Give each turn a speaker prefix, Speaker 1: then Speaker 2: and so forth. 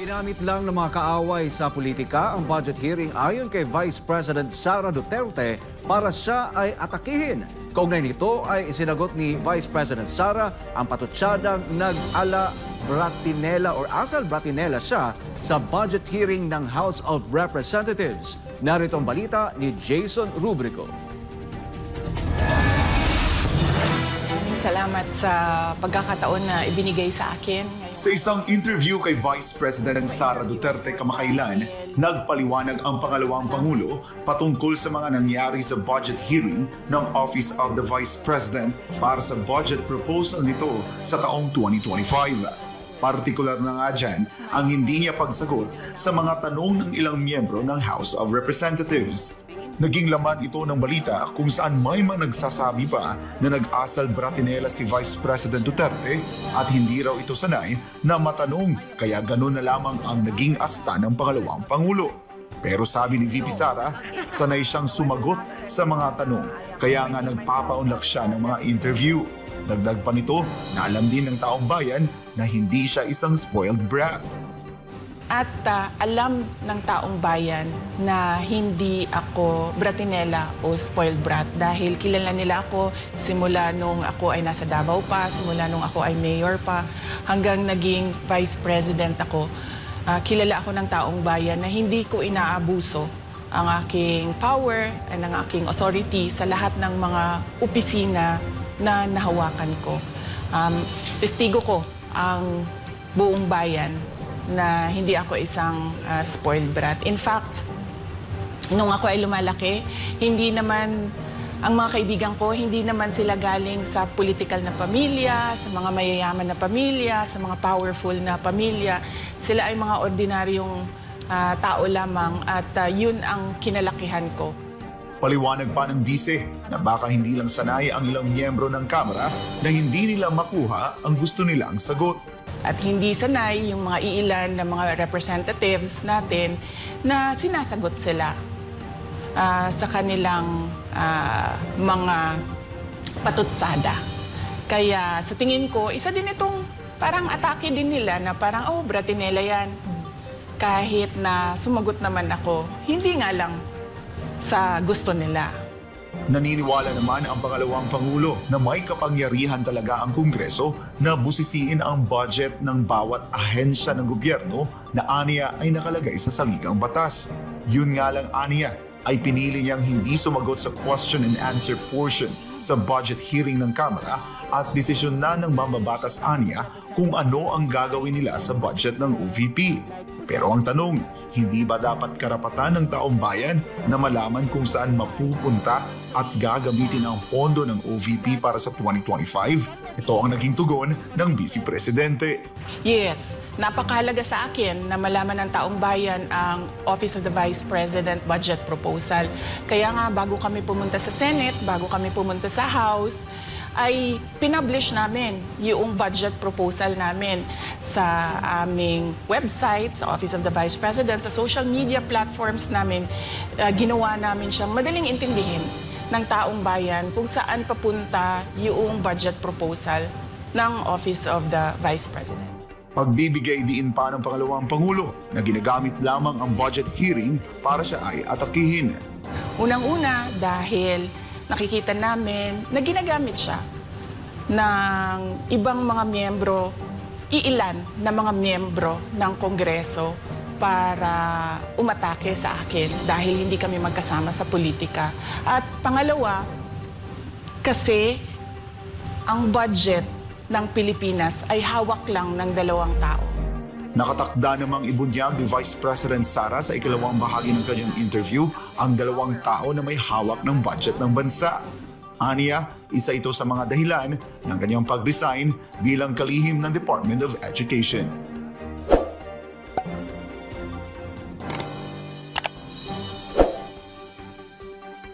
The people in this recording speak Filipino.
Speaker 1: Ginamit lang ng mga kaaway sa politika ang budget hearing ayon kay Vice President Sara Duterte para siya ay atakihin. Kaugnay nito ay isinagot ni Vice President Sara ang patutsyadang nag-ala Bratinela or asal Bratinela siya sa budget hearing ng House of Representatives. Narito ang balita ni Jason Rubrico.
Speaker 2: Salamat sa pagkakataon na ibinigay sa akin.
Speaker 3: Sa isang interview kay Vice President Sara Duterte kamakailan, nagpaliwanag ang pangalawang Pangulo patungkol sa mga nangyari sa budget hearing ng Office of the Vice President para sa budget proposal nito sa taong 2025. Partikular na nga dyan ang hindi niya pagsagot sa mga tanong ng ilang miyembro ng House of Representatives. Naging laman ito ng balita kung saan may mga nagsasabi pa na nag-asal Bratinela si Vice President Duterte at hindi raw ito sanay na matanong kaya ganun na lamang ang naging asta ng pangalawang Pangulo. Pero sabi ni VP Sara, sanay siyang sumagot sa mga tanong kaya nga nagpapaunlak siya ng mga interview. Dagdag pa nito na alam din ng taong bayan na hindi siya isang spoiled brat.
Speaker 2: At alam ng taong bayan na hindi ako Bratinela o spoiled brat dahil kilala nila ako simula nung ako ay nasa Davao pa, simula nung ako ay mayor pa, hanggang naging vice president ako. Kilala ako ng taong bayan na hindi ko inaabuso ang aking power at ang aking authority sa lahat ng mga opisina na nahawakan ko. Testigo ko ang buong bayan na hindi ako isang spoiled brat. In fact, nung ako ay lumalaki, hindi naman, ang mga kaibigan ko, hindi naman sila galing sa political na pamilya, sa mga mayayaman na pamilya, sa mga powerful na pamilya. Sila ay mga ordinaryong tao lamang at yun ang kinalakihan ko.
Speaker 3: Paliwanag pa ng bise na baka hindi lang sanay ang ilang miyembro ng Kamara na hindi nila makuha ang gusto nilang sagot.
Speaker 2: At hindi sanay yung mga iilan na mga representatives natin na sinasagot sila sa kanilang mga patutsada. Kaya sa tingin ko, isa din itong parang atake din nila na parang, oh, Bratinela yan. Kahit na sumagot naman ako, hindi nga lang sa gusto nila.
Speaker 3: Naniniwala naman ang pangalawang Pangulo na may kapangyarihan talaga ang Kongreso na busisiin ang budget ng bawat ahensya ng gobyerno na aniya ay nakalagay sa saligang batas. Yun nga lang aniya ay pinili niyang hindi sumagot sa question and answer portion sa budget hearing ng Kamara at desisyon na ng mambabatas aniya kung ano ang gagawin nila sa budget ng OVP. Pero ang tanong, hindi ba dapat karapatan ng taong bayan na malaman kung saan mapupunta at gagamitin ang pondo ng OVP para sa 2025? Ito ang naging tugon ng Vice Presidente.
Speaker 2: Yes, napakahalaga sa akin na malaman ng taong bayan ang Office of the Vice President budget proposal. Kaya nga bago kami pumunta sa Senate, bago kami pumunta sa House, ay pinublish namin yung budget proposal namin sa aming website, sa Office of the Vice President, sa social media platforms namin. Ginawa namin siyang madaling intindihin ng taong bayan kung saan papunta yung budget proposal ng Office of the Vice President.
Speaker 3: Pagbibigay diin pa ng pangalawang Pangulo na ginagamit lamang ang budget hearing para siya ay atakihin.
Speaker 2: Unang-una dahil nakikita namin na ginagamit siya ng ibang mga miyembro, iilan na mga miyembro ng Kongreso para umatake sa akin dahil hindi kami magkasama sa politika. At pangalawa, kasi ang budget ng Pilipinas ay hawak lang ng dalawang tao.
Speaker 3: Nakatakda namang ibunyag ni Vice President Sara sa ikalawang bahagi ng kanyang interview ang dalawang tao na may hawak ng budget ng bansa. Aniya, isa ito sa mga dahilan ng kanyang pag-resign bilang kalihim ng Department of Education.